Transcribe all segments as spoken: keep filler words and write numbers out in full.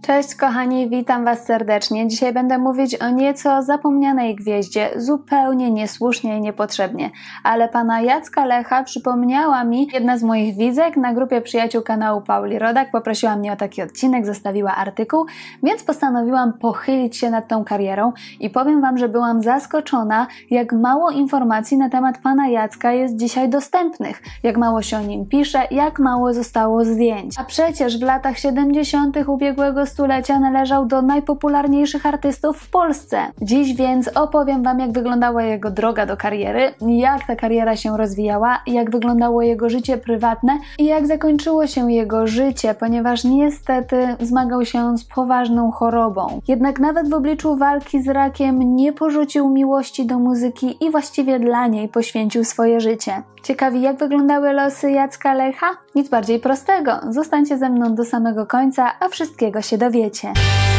Cześć kochani, witam Was serdecznie. Dzisiaj będę mówić o nieco zapomnianej gwieździe, zupełnie niesłusznie i niepotrzebnie. Ale pana Jacka Lecha przypomniała mi jedna z moich widzek na grupie przyjaciół kanału Pauli Rodak. Poprosiła mnie o taki odcinek, zostawiła artykuł, więc postanowiłam pochylić się nad tą karierą i powiem Wam, że byłam zaskoczona, jak mało informacji na temat pana Jacka jest dzisiaj dostępnych, jak mało się o nim pisze, jak mało zostało zdjęć. A przecież w latach siedemdziesiątych ubiegłego stulecia należał do najpopularniejszych artystów w Polsce. Dziś więc opowiem Wam, jak wyglądała jego droga do kariery, jak ta kariera się rozwijała, jak wyglądało jego życie prywatne i jak zakończyło się jego życie, ponieważ niestety zmagał się z poważną chorobą. Jednak nawet w obliczu walki z rakiem nie porzucił miłości do muzyki i właściwie dla niej poświęcił swoje życie. Ciekawi, jak wyglądały losy Jacka Lecha? Nic bardziej prostego. Zostańcie ze mną do samego końca, a wszystkiego się dowiecie.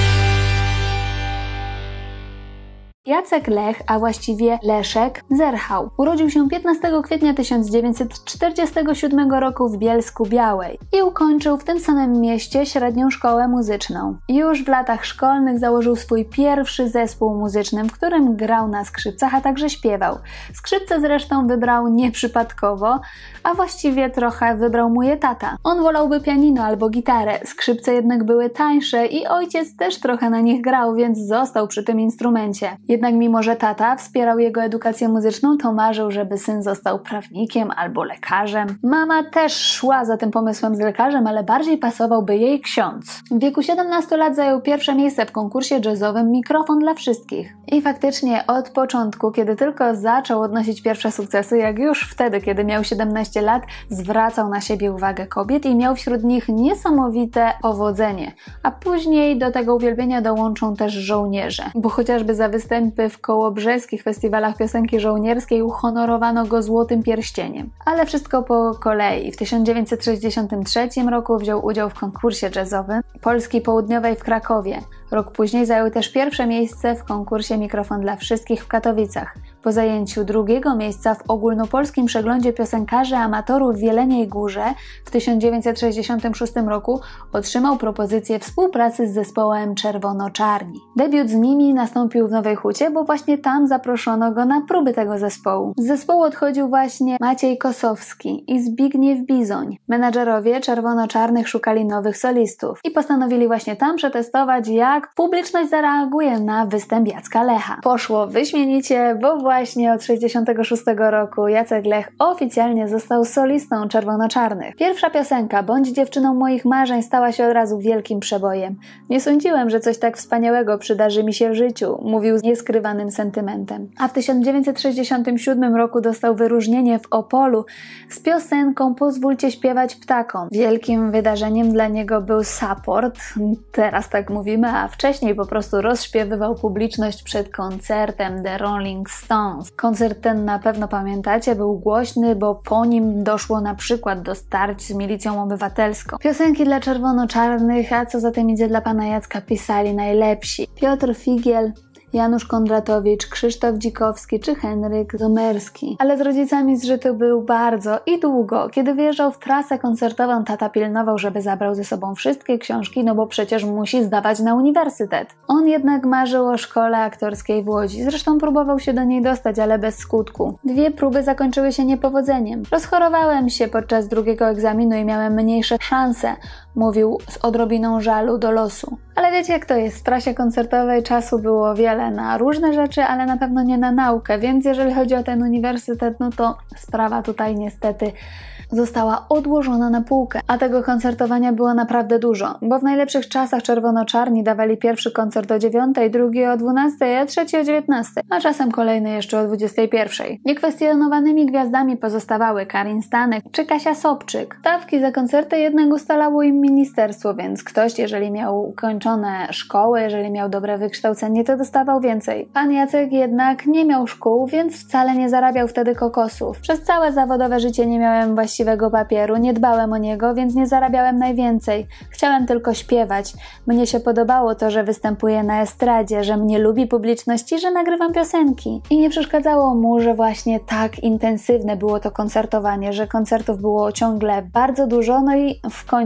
Jacek Lech, a właściwie Leszek, Zerchał, urodził się piętnastego kwietnia tysiąc dziewięćset czterdziestego siódmego roku w Bielsku-Białej i ukończył w tym samym mieście średnią szkołę muzyczną. Już w latach szkolnych założył swój pierwszy zespół muzyczny, w którym grał na skrzypcach, a także śpiewał. Skrzypce zresztą wybrał nieprzypadkowo, a właściwie trochę wybrał mu je tata. On wolałby pianino albo gitarę, skrzypce jednak były tańsze i ojciec też trochę na nich grał, więc został przy tym instrumencie. Jednak mimo, że tata wspierał jego edukację muzyczną, to marzył, żeby syn został prawnikiem albo lekarzem. Mama też szła za tym pomysłem z lekarzem, ale bardziej pasowałby jej ksiądz. W wieku siedemnastu lat zajął pierwsze miejsce w konkursie jazzowym Mikrofon dla wszystkich. I faktycznie od początku, kiedy tylko zaczął odnosić pierwsze sukcesy, jak już wtedy, kiedy miał siedemnaście lat, zwracał na siebie uwagę kobiet i miał wśród nich niesamowite powodzenie. A później do tego uwielbienia dołączą też żołnierze, bo chociażby za występ w kołobrzeskich festiwalach piosenki żołnierskiej uhonorowano go złotym pierścieniem. Ale wszystko po kolei. W tysiąc dziewięćset sześćdziesiątym trzecim roku wziął udział w konkursie jazzowym Polski Południowej w Krakowie. Rok później zajął też pierwsze miejsce w konkursie Mikrofon dla wszystkich w Katowicach. Po zajęciu drugiego miejsca w ogólnopolskim przeglądzie piosenkarzy amatorów w Jeleniej Górze w tysiąc dziewięćset sześćdziesiątym szóstym roku otrzymał propozycję współpracy z zespołem Czerwono-Czarni. Debiut z nimi nastąpił w Nowej Hucie, bo właśnie tam zaproszono go na próby tego zespołu. Z zespołu odchodził właśnie Maciej Kosowski i Zbigniew Bizoń. Menadżerowie Czerwono-Czarnych szukali nowych solistów i postanowili właśnie tam przetestować, jak publiczność zareaguje na występ Jacka Lecha. Poszło wyśmienicie, bo właśnie od sześćdziesiątego szóstego roku Jacek Lech oficjalnie został solistą Czerwono-Czarnych. Pierwsza piosenka, Bądź dziewczyną moich marzeń, stała się od razu wielkim przebojem. Nie sądziłem, że coś tak wspaniałego przydarzy mi się w życiu, mówił z nieskrywanym sentymentem. A w tysiąc dziewięćset sześćdziesiątym siódmym roku dostał wyróżnienie w Opolu z piosenką Pozwólcie śpiewać ptakom. Wielkim wydarzeniem dla niego był support, teraz tak mówimy, a wcześniej po prostu rozśpiewywał publiczność przed koncertem The Rolling Stones. Koncert ten na pewno pamiętacie, był głośny, bo po nim doszło na przykład do starć z milicją obywatelską. Piosenki dla Czerwono-Czarnych, a co za tym idzie dla pana Jacka, pisali najlepsi. Piotr Figiel, Janusz Kondratowicz, Krzysztof Dzikowski czy Henryk Zomerski. Ale z rodzicami zżyty był bardzo i długo. Kiedy wyjeżdżał w trasę koncertową, tata pilnował, żeby zabrał ze sobą wszystkie książki, no bo przecież musi zdawać na uniwersytet. On jednak marzył o szkole aktorskiej w Łodzi. Zresztą próbował się do niej dostać, ale bez skutku. Dwie próby zakończyły się niepowodzeniem. Rozchorowałem się podczas drugiego egzaminu i miałem mniejsze szanse, mówił z odrobiną żalu do losu. Ale wiecie, jak to jest, w trasie koncertowej czasu było wiele na różne rzeczy, ale na pewno nie na naukę, więc jeżeli chodzi o ten uniwersytet, no to sprawa tutaj niestety została odłożona na półkę. A tego koncertowania było naprawdę dużo, bo w najlepszych czasach Czerwono-Czarni dawali pierwszy koncert o dziewiątej, drugi o dwunastej, a trzeci o dziewiętnastej, a czasem kolejny jeszcze o dwudziestej pierwszej. Niekwestionowanymi gwiazdami pozostawały Karin Stanek czy Kasia Sobczyk. Stawki za koncerty jednak ustalało im ministerstwo, więc ktoś, jeżeli miał ukończone szkoły, jeżeli miał dobre wykształcenie, to dostawał więcej. Pan Jacek jednak nie miał szkół, więc wcale nie zarabiał wtedy kokosów. Przez całe zawodowe życie nie miałem właściwego papieru, nie dbałem o niego, więc nie zarabiałem najwięcej. Chciałem tylko śpiewać. Mnie się podobało to, że występuję na estradzie, że mnie lubi publiczność i że nagrywam piosenki. I nie przeszkadzało mu, że właśnie tak intensywne było to koncertowanie, że koncertów było ciągle bardzo dużo, no i w końcu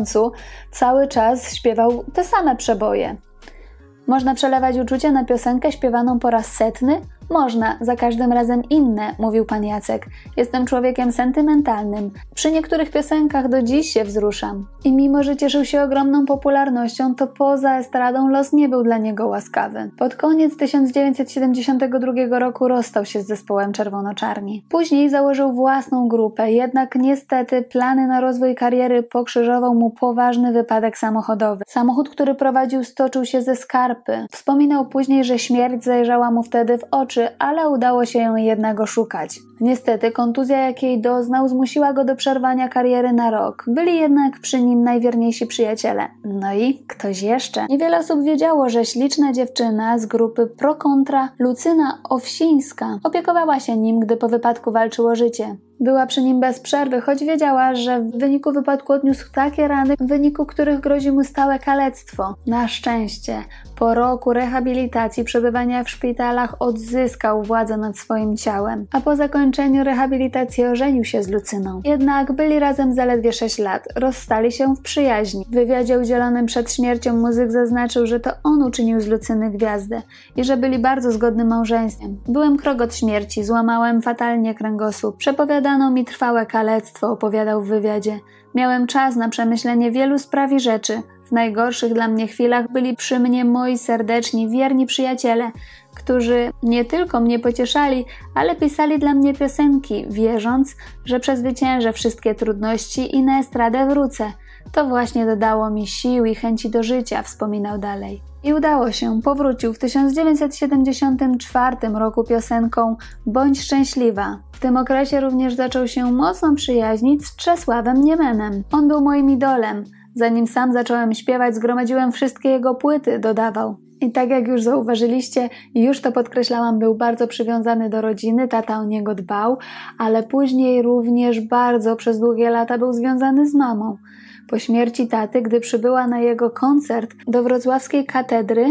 cały czas śpiewał te same przeboje. Można przelewać uczucia na piosenkę śpiewaną po raz setny? Można, za każdym razem inne, mówił pan Jacek. Jestem człowiekiem sentymentalnym. Przy niektórych piosenkach do dziś się wzruszam. I mimo, że cieszył się ogromną popularnością, to poza estradą los nie był dla niego łaskawy. Pod koniec tysiąc dziewięćset siedemdziesiątego drugiego roku rozstał się z zespołem Czerwono-Czarni. Później założył własną grupę, jednak niestety plany na rozwój kariery pokrzyżował mu poważny wypadek samochodowy. Samochód, który prowadził, stoczył się ze skarpy. Wspominał później, że śmierć zajrzała mu wtedy w oczy, ale udało się ją jednak oszukać. Niestety kontuzja, jakiej doznał, zmusiła go do przerwania kariery na rok. Byli jednak przy nim najwierniejsi przyjaciele. No i ktoś jeszcze. Niewiele osób wiedziało, że śliczna dziewczyna z grupy Pro Kontra, Lucyna Owsińska, opiekowała się nim, gdy po wypadku walczył o życie. Była przy nim bez przerwy, choć wiedziała, że w wyniku wypadku odniósł takie rany, w wyniku których grozi mu stałe kalectwo. Na szczęście, po roku rehabilitacji, przebywania w szpitalach, odzyskał władzę nad swoim ciałem, a po zakończeniu rehabilitacji ożenił się z Lucyną. Jednak byli razem zaledwie sześć lat, rozstali się w przyjaźni. W wywiadzie udzielonym przed śmiercią muzyk zaznaczył, że to on uczynił z Lucyny gwiazdę i że byli bardzo zgodnym małżeństwem. Byłem krok od śmierci, złamałem fatalnie kręgosłup, przepowiadałem Dano mi trwałe kalectwo, opowiadał w wywiadzie. Miałem czas na przemyślenie wielu spraw i rzeczy. W najgorszych dla mnie chwilach byli przy mnie moi serdeczni, wierni przyjaciele, którzy nie tylko mnie pocieszali, ale pisali dla mnie piosenki, wierząc, że przezwyciężę wszystkie trudności i na estradę wrócę. To właśnie dodało mi sił i chęci do życia, wspominał dalej. I udało się, powrócił w tysiąc dziewięćset siedemdziesiątym czwartym roku piosenką Bądź szczęśliwa. W tym okresie również zaczął się mocno przyjaźnić z Czesławem Niemenem. On był moim idolem. Zanim sam zacząłem śpiewać, zgromadziłem wszystkie jego płyty, dodawał. I tak jak już zauważyliście, już to podkreślałam, był bardzo przywiązany do rodziny, tata o niego dbał, ale później również bardzo przez długie lata był związany z mamą. Po śmierci taty, gdy przybyła na jego koncert do wrocławskiej katedry,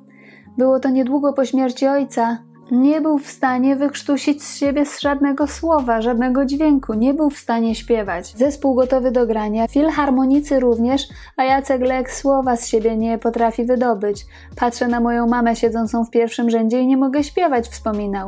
było to niedługo po śmierci ojca, nie był w stanie wykrztusić z siebie żadnego słowa, żadnego dźwięku, nie był w stanie śpiewać. Zespół gotowy do grania, filharmonicy również, a Jacek Lech słowa z siebie nie potrafi wydobyć. Patrzę na moją mamę siedzącą w pierwszym rzędzie i nie mogę śpiewać, wspominał.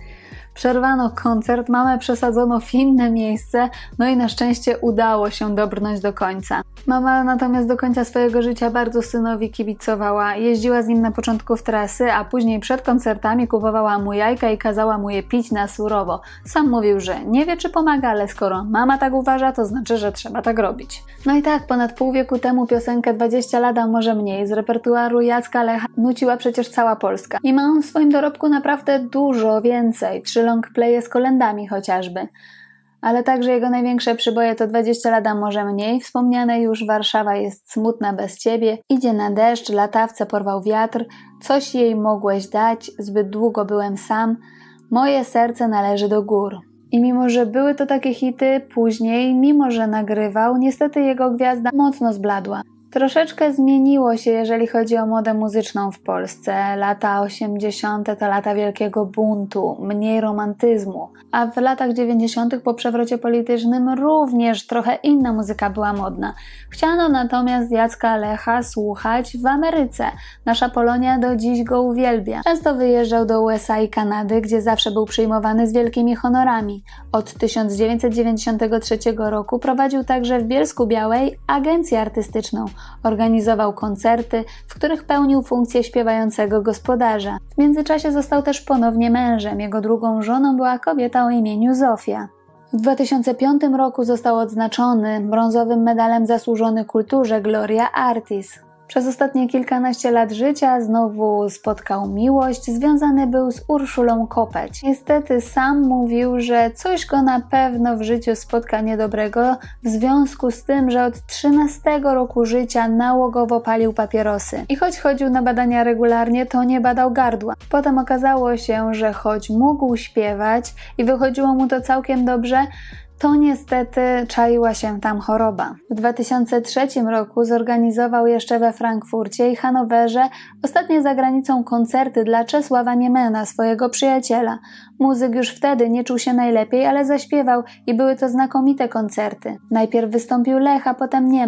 Przerwano koncert, mamę przesadzono w inne miejsce, no i na szczęście udało się dobrnąć do końca. Mama natomiast do końca swojego życia bardzo synowi kibicowała, jeździła z nim na początku w trasy, a później przed koncertami kupowała mu jajka i kazała mu je pić na surowo. Sam mówił, że nie wie, czy pomaga, ale skoro mama tak uważa, to znaczy, że trzeba tak robić. No i tak, ponad pół wieku temu piosenkę dwadzieścia lat, a może mniej, z repertuaru Jacka Lecha nuciła przecież cała Polska. I ma on w swoim dorobku naprawdę dużo więcej, trzy longplaye z kolendami chociażby. Ale także jego największe przyboje to dwadzieścia lat, a może mniej, wspomniane już Warszawa jest smutna bez ciebie, idzie na deszcz, latawce porwał wiatr, coś jej mogłeś dać, zbyt długo byłem sam, moje serce należy do gór. I mimo, że były to takie hity, później, mimo że nagrywał, niestety jego gwiazda mocno zbladła. Troszeczkę zmieniło się, jeżeli chodzi o modę muzyczną w Polsce. Lata osiemdziesiąte to lata wielkiego buntu, mniej romantyzmu, a w latach dziewięćdziesiątych po przewrocie politycznym również trochę inna muzyka była modna. Chciano natomiast Jacka Lecha słuchać w Ameryce. Nasza Polonia do dziś go uwielbia. Często wyjeżdżał do U S A i Kanady, gdzie zawsze był przyjmowany z wielkimi honorami. Od tysiąc dziewięćset dziewięćdziesiątego trzeciego roku prowadził także w Bielsku-Białej agencję artystyczną. Organizował koncerty, w których pełnił funkcję śpiewającego gospodarza. W międzyczasie został też ponownie mężem. Jego drugą żoną była kobieta o imieniu Zofia. W dwa tysiące piątym roku został odznaczony brązowym medalem zasłużony kulturze Gloria Artis. Przez ostatnie kilkanaście lat życia znowu spotkał miłość, związany był z Urszulą Kopeć. Niestety sam mówił, że coś go na pewno w życiu spotka niedobrego w związku z tym, że od trzynastego roku życia nałogowo palił papierosy. I choć chodził na badania regularnie, to nie badał gardła. Potem okazało się, że choć mógł śpiewać i wychodziło mu to całkiem dobrze, to niestety czaiła się tam choroba. W dwa tysiące trzecim roku zorganizował jeszcze we Frankfurcie i Hanowerze ostatnie za granicą koncerty dla Czesława Niemena, swojego przyjaciela. Muzyk już wtedy nie czuł się najlepiej, ale zaśpiewał i były to znakomite koncerty. Najpierw wystąpił Lech, a potem Niemen.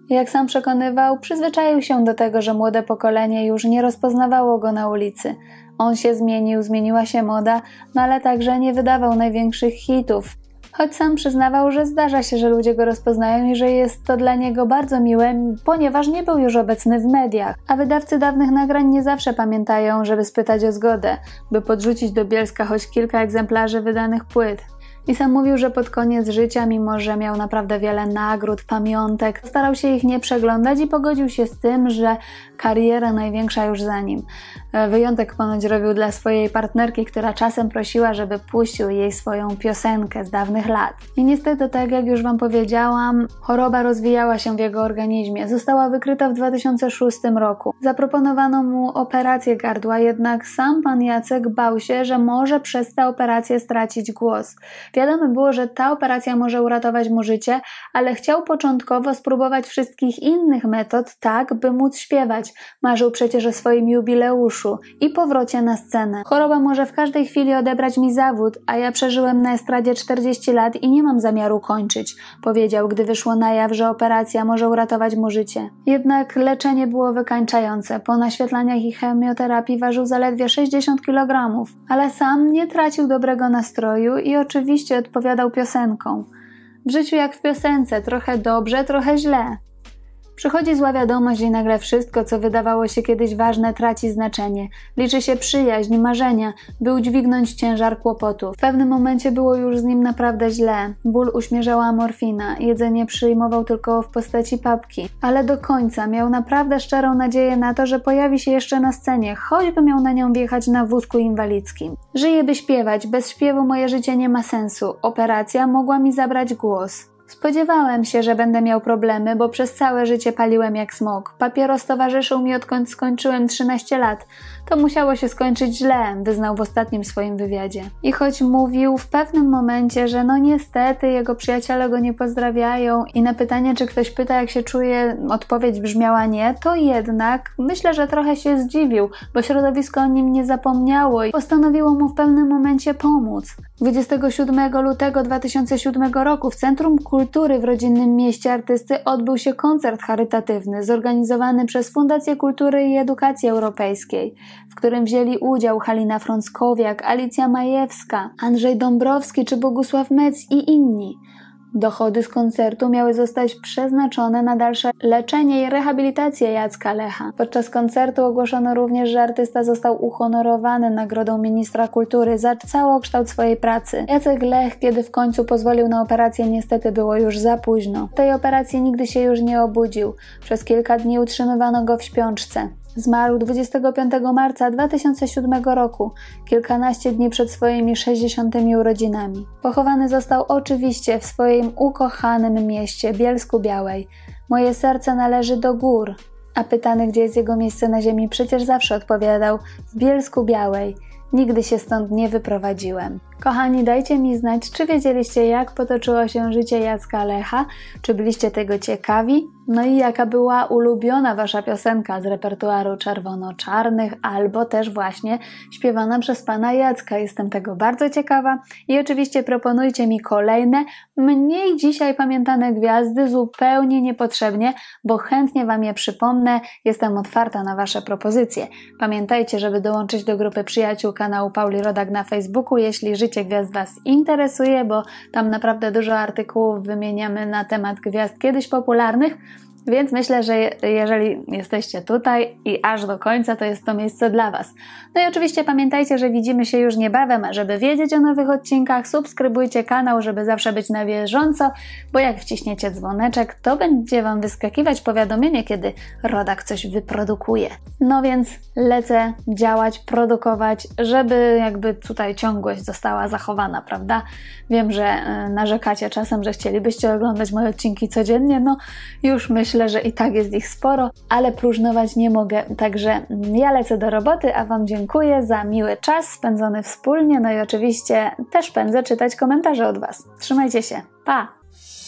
Jak sam przekonywał, przyzwyczaił się do tego, że młode pokolenie już nie rozpoznawało go na ulicy. On się zmienił, zmieniła się moda, no ale także nie wydawał największych hitów. Choć sam przyznawał, że zdarza się, że ludzie go rozpoznają i że jest to dla niego bardzo miłe, ponieważ nie był już obecny w mediach. A wydawcy dawnych nagrań nie zawsze pamiętają, żeby spytać o zgodę, by podrzucić do Bielska choć kilka egzemplarzy wydanych płyt. I sam mówił, że pod koniec życia, mimo że miał naprawdę wiele nagród, pamiątek, starał się ich nie przeglądać i pogodził się z tym, że kariera największa już za nim. Wyjątek ponoć robił dla swojej partnerki, która czasem prosiła, żeby puścił jej swoją piosenkę z dawnych lat. I niestety, tak jak już wam powiedziałam, choroba rozwijała się w jego organizmie. Została wykryta w dwa tysiące szóstym roku. Zaproponowano mu operację gardła, jednak sam pan Jacek bał się, że może przez tę operację stracić głos. Wiadomo było, że ta operacja może uratować mu życie, ale chciał początkowo spróbować wszystkich innych metod tak, by móc śpiewać. Marzył przecież o swoim jubileuszu i powrocie na scenę. Choroba może w każdej chwili odebrać mi zawód, a ja przeżyłem na estradzie czterdzieści lat i nie mam zamiaru kończyć, powiedział, gdy wyszło na jaw, że operacja może uratować mu życie. Jednak leczenie było wykańczające. Po naświetlaniach i chemioterapii ważył zaledwie sześćdziesiąt kilogramów, ale sam nie tracił dobrego nastroju i oczywiście odpowiadał piosenką. W życiu jak w piosence, trochę dobrze, trochę źle. Przychodzi zła wiadomość i nagle wszystko, co wydawało się kiedyś ważne, traci znaczenie. Liczy się przyjaźń, marzenia, by udźwignąć ciężar kłopotów. W pewnym momencie było już z nim naprawdę źle. Ból uśmierzała morfina, jedzenie przyjmował tylko w postaci papki. Ale do końca miał naprawdę szczerą nadzieję na to, że pojawi się jeszcze na scenie, choćby miał na nią wjechać na wózku inwalidzkim. Żyję, by śpiewać, bez śpiewu moje życie nie ma sensu. Operacja mogła mi zabrać głos. Spodziewałem się, że będę miał problemy, bo przez całe życie paliłem jak smok. Papieros towarzyszył mi, odkąd skończyłem trzynaście lat. To musiało się skończyć źle, wyznał w ostatnim swoim wywiadzie. I choć mówił w pewnym momencie, że no niestety jego przyjaciele go nie pozdrawiają i na pytanie, czy ktoś pyta, jak się czuje, odpowiedź brzmiała nie, to jednak myślę, że trochę się zdziwił, bo środowisko o nim nie zapomniało i postanowiło mu w pewnym momencie pomóc. dwudziestego siódmego lutego dwa tysiące siódmego roku w Centrum Kultury w rodzinnym mieście artysty odbył się koncert charytatywny zorganizowany przez Fundację Kultury i Edukacji Europejskiej, w którym wzięli udział Halina Frąckowiak, Alicja Majewska, Andrzej Dąbrowski czy Bogusław Mec i inni. Dochody z koncertu miały zostać przeznaczone na dalsze leczenie i rehabilitację Jacka Lecha. Podczas koncertu ogłoszono również, że artysta został uhonorowany nagrodą ministra kultury za całokształt swojej pracy. Jacek Lech, kiedy w końcu pozwolił na operację, niestety było już za późno. W tej operacji nigdy się już nie obudził. Przez kilka dni utrzymywano go w śpiączce. Zmarł dwudziestego piątego marca dwa tysiące siódmego roku, kilkanaście dni przed swoimi sześćdziesiątymi urodzinami. Pochowany został oczywiście w swoim ukochanym mieście Bielsku-Białej. Moje serce należy do gór. A pytany, gdzie jest jego miejsce na ziemi, przecież zawsze odpowiadał: w Bielsku-Białej. Nigdy się stąd nie wyprowadziłem. Kochani, dajcie mi znać, czy wiedzieliście, jak potoczyło się życie Jacka Lecha, czy byliście tego ciekawi? No i jaka była ulubiona wasza piosenka z repertuaru Czerwono-Czarnych, albo też właśnie śpiewana przez pana Jacka. Jestem tego bardzo ciekawa i oczywiście proponujcie mi kolejne, mniej dzisiaj pamiętane gwiazdy, zupełnie niepotrzebnie, bo chętnie wam je przypomnę. Jestem otwarta na wasze propozycje. Pamiętajcie, żeby dołączyć do grupy przyjaciół kanału Pauli Rodak na Facebooku, jeśli życie gwiazd was interesuje, bo tam naprawdę dużo artykułów wymieniamy na temat gwiazd kiedyś popularnych. Więc myślę, że jeżeli jesteście tutaj i aż do końca, to jest to miejsce dla was. No i oczywiście pamiętajcie, że widzimy się już niebawem, a żeby wiedzieć o nowych odcinkach, subskrybujcie kanał, żeby zawsze być na bieżąco, bo jak wciśniecie dzwoneczek, to będzie wam wyskakiwać powiadomienie, kiedy Rodak coś wyprodukuje. No więc lecę działać, produkować, żeby jakby tutaj ciągłość została zachowana, prawda? Wiem, że narzekacie czasem, że chcielibyście oglądać moje odcinki codziennie, no już myślę, że i tak jest ich sporo, ale próżnować nie mogę, także ja lecę do roboty, a wam dziękuję za miły czas spędzony wspólnie, no i oczywiście też pędzę czytać komentarze od was. Trzymajcie się, pa!